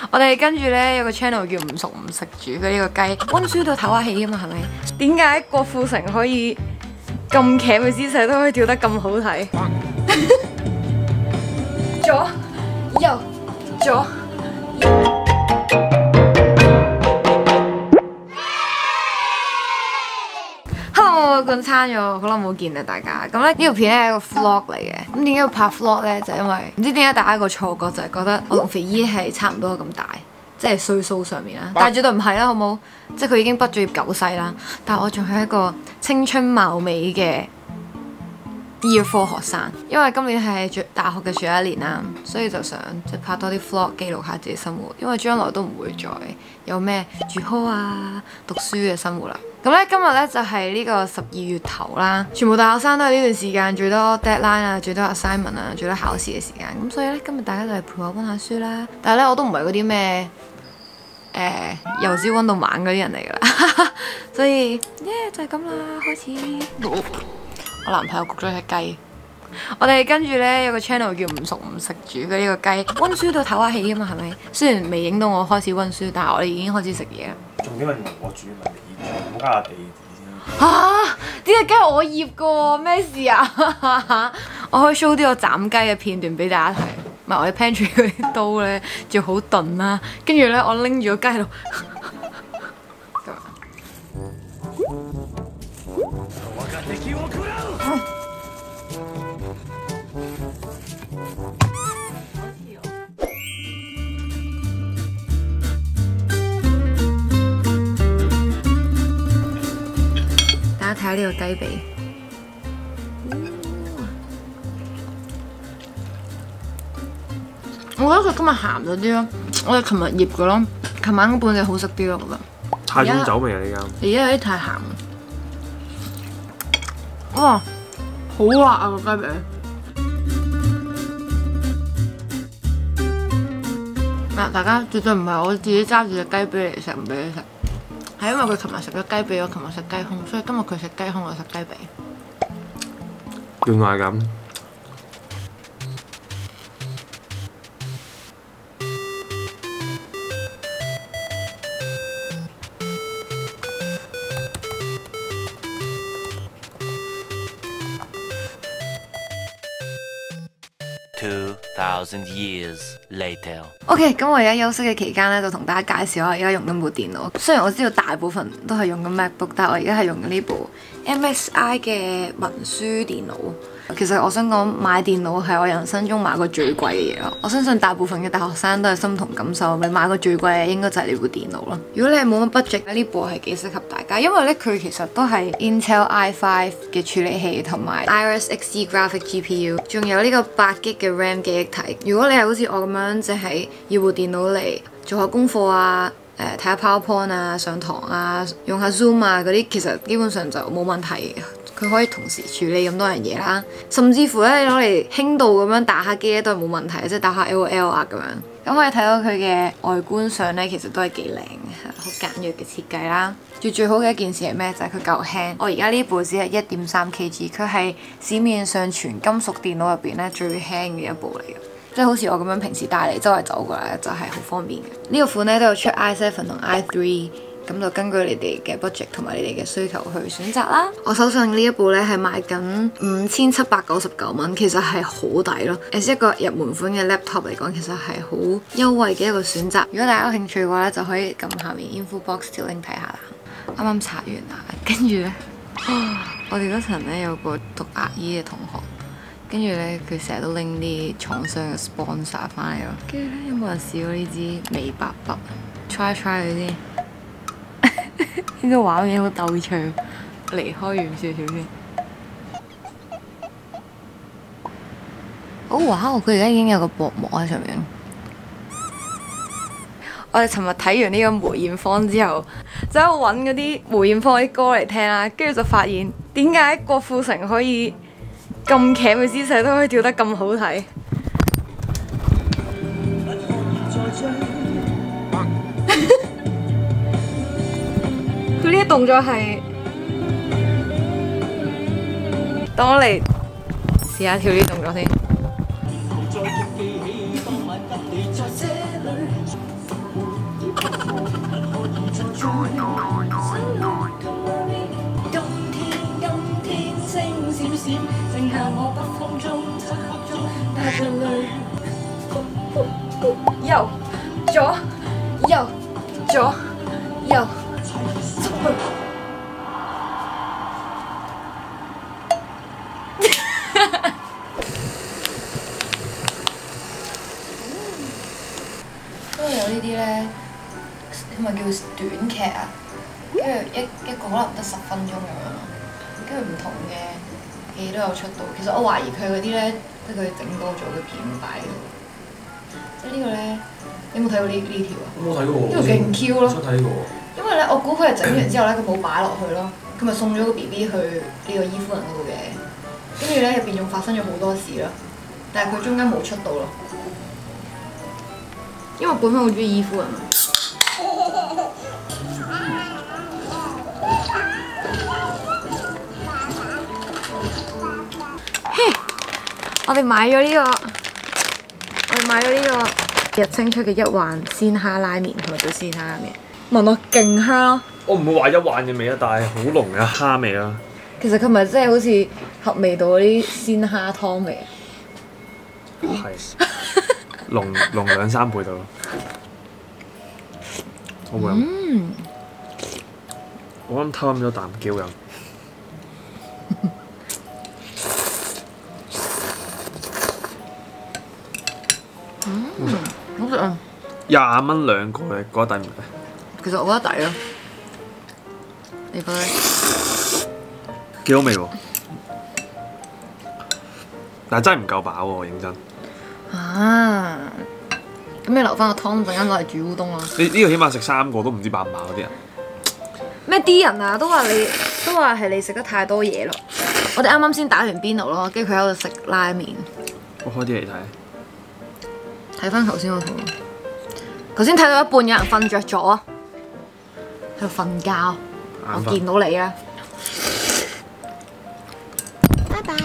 我哋跟住咧有個 channel 叫唔熟唔食煮嘅呢個雞，溫書到唞下氣啊嘛，係咪？點解郭富城可以咁鉗嘅姿勢都可以跳得咁好睇？左右左。Hello， 我滾餐咗，好耐冇見啦大家。咁咧呢條片咧係一個 vlog 嚟嘅。咁點解要拍 vlog 咧？就因為唔知點解大家個錯覺就係覺得我同肥姨係差唔多咁大，即係歲數上面啦。但係絕對唔係啦，好冇？即係佢已經畢咗業9世啦，但係我仲係一個青春貌美嘅 Year 4學生。因為今年係大學嘅最後一年啦，所以就想即係拍多啲 vlog 記錄下自己生活。因為將來都唔會再有咩住 hall 啊、讀書嘅生活啦。咁咧今日咧就係呢個12月頭啦，全部大學生都係呢段時間最多 deadline 啊、最多 assignment 啊、最多考試嘅時間。咁所以咧今日大家就係陪我溫下書啦。但係咧我都唔係嗰啲咩由朝溫到晚嗰啲人嚟㗎啦，所以就係咁啦，開始。我男朋友焗咗隻雞，我哋跟住咧有個 channel 叫唔熟唔食煮嘅呢個雞，溫書到唞下氣啊嘛，係咪？雖然未影到我開始溫書，但係我哋已經開始食嘢啦。 重點係唔係我煮，唔係你煮，唔好加下地址先。 嚇！呢隻雞係我醃㗎喎，咩事啊？我可以 show 啲我斬雞嘅片段俾大家睇。唔係我哋 pantry 嗰啲刀咧，仲好鈍啦。跟住咧，我拎住個雞喺度。大家睇下呢個雞髀，我覺得佢今日鹹咗啲咯，我哋琴日醃嘅咯，琴晚嗰半隻好食啲咯，我覺得。 太重酒味啊！呢間。 而家有啲太鹹。哇，好辣啊個雞髀！嗱，大家絕對唔係我自己揸住隻雞髀嚟食，唔俾你食。係因為佢琴日食咗雞髀，我琴日食雞胸，所以今日佢食雞胸，我食雞髀。 原來係咁。 2,000 years later。 OK， 咁我而家休息嘅期間咧，就同大家介紹下我而家用緊部電腦。雖然我知道大部分都係用緊 MacBook，但係我而家係用緊呢部 MSI 嘅文書電腦。其實我想講買電腦係我人生中買過最貴嘅嘢咯。我相信大部分嘅大學生都係心同感受，你買過最貴嘅應該就係呢部電腦咯。如果你係冇乜 budget，呢部係幾適合大家，因為咧佢其實都係 Intel i5 嘅處理器同埋 Iris Xe Graphic GPU， 仲有呢個8GB 嘅 RAM 記憶體。如果你係好似我咁樣，即係要部電腦嚟做下功課啊，睇下 PowerPoint 啊，上堂啊，用下 Zoom 啊嗰啲，其實基本上就冇問題嘅。佢可以同時處理咁多樣嘢啦，甚至乎咧你攞嚟輕度咁樣打下機咧都係冇問題，即係打下 LOL 啊咁樣。咁可以睇到佢嘅外觀上咧，其實都係幾靚嘅，好簡約嘅設計啦。最好嘅一件事係咩？就係佢夠輕。我而家呢部只係1.3 kg， 佢係市面上全金屬電腦入邊咧最輕嘅一部嚟嘅。即係好似我咁樣平時帶嚟周圍走過嚟就係好方便嘅。呢個款咧都有出 i7 同 i3。咁就根據你哋嘅 budget 同埋你哋嘅需求去選擇啦。我手上呢一部咧係賣緊5799蚊，其實係好抵咯。一個入門款嘅 laptop 嚟講，其實係好優惠嘅一個選擇。如果大家有興趣嘅話咧，就可以撳下面 info box 條 link 睇下啦。啱啱刷完牙，跟住咧，我哋嗰層咧有個讀牙醫嘅同學，跟住咧佢成日都拎啲廠商嘅 sponsor 翻嚟咯。跟住咧有冇人試過呢支美白筆 ？try 佢先。呢個畫面好逗趣，離開遠少少先。哇！佢而家已經有個薄膜喺上面。我哋尋日睇完呢個梅艷芳之後，就喺度揾嗰啲梅艷芳啲歌嚟聽啦，跟住就發現點解郭富城可以咁鉗嘅姿勢都可以跳得咁好睇。佢呢啲動作係，等我嚟試下跳呢啲動作先。 星閃閃，剩下我北風中，漆黑中帶着淚。右左右左右，都有呢啲咧，係咪叫短劇啊？跟住一個可能得10分鐘咁樣咯，跟住唔同嘅戲都有出到。其實我懷疑佢嗰啲咧，即係佢整多咗嘅片擺喺度。即係呢個咧，你有冇睇過呢條啊？ 我冇睇過喎。 呢個勁 Q 咯。 想睇喎。 因為咧，我估佢係整完之後咧，佢冇擺落去咯，佢咪送咗個 BB 去呢個伊夫人嗰度嘅。跟住咧，入邊仲發生咗好多事咯，但係佢中間冇出到咯。因為我本身好中意伊夫人啊。我哋買咗呢個日清出嘅一環鮮蝦拉麵，係咪叫鮮蝦拉麵？聞落勁香咯！ 我唔會話一環嘅味啊，但係好濃嘅蝦味啦。 其實佢咪真係好似合味道嗰啲鮮蝦湯味啊！ 係濃2-3倍到咯。好唔好飲？我啱偷飲咗啖幾好飲。 好食啊 ！20蚊2個，你覺得抵唔抵？ 其實我覺得抵咯，你覺得？ 幾好味喎！但係真係唔夠飽喎，認真。 啊！咁你留翻個湯，陣間攞嚟煮烏冬咯。 呢個起碼食3個都唔知飽唔飽嗰啲人。 咩啲人啊，都話係你食得太多嘢咯。我哋啱啱先打完邊爐咯，跟住佢喺度食拉麵。 我開啲嚟睇。 睇翻頭先嗰套，頭先睇到一半有人瞓着咗，喺度瞓覺。我見到你啦，拜拜。